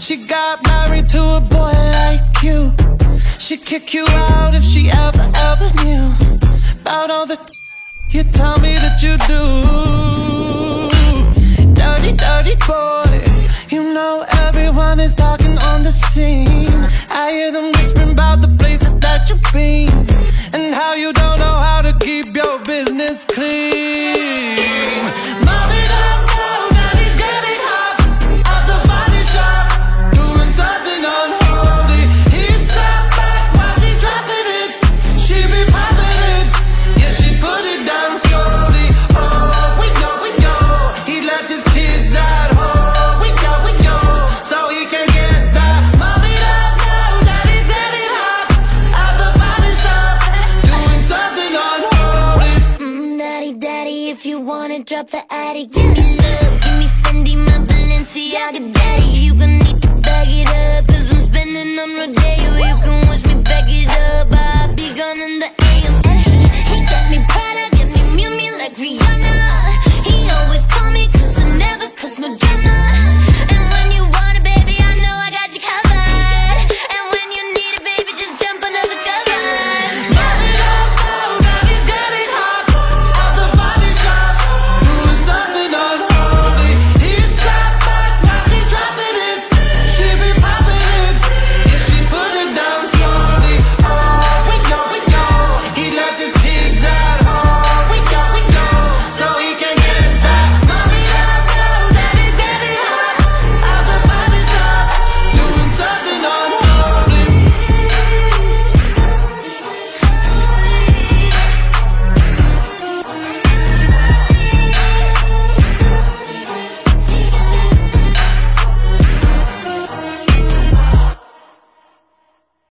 she got married to a boy like you. She'd kick you out if she ever knew about all the you tell me that you do. Dirty, dirty boy. You know everyone is talking on the scene. I hear them whispering about the places that you've been, and how you don't know how to keep your business clean. Mommy, don't know that he's getting hot at the body shop, doing something unholy. He sat back while she's dropping it. She be popping it, yeah, she put it down slowly. Oh, we know, he left his kids at home. We know, so he can get that. Mommy don't know that he's getting hot at the body shop, doing something unholy. Daddy, daddy, if you wanna drop the attic, give me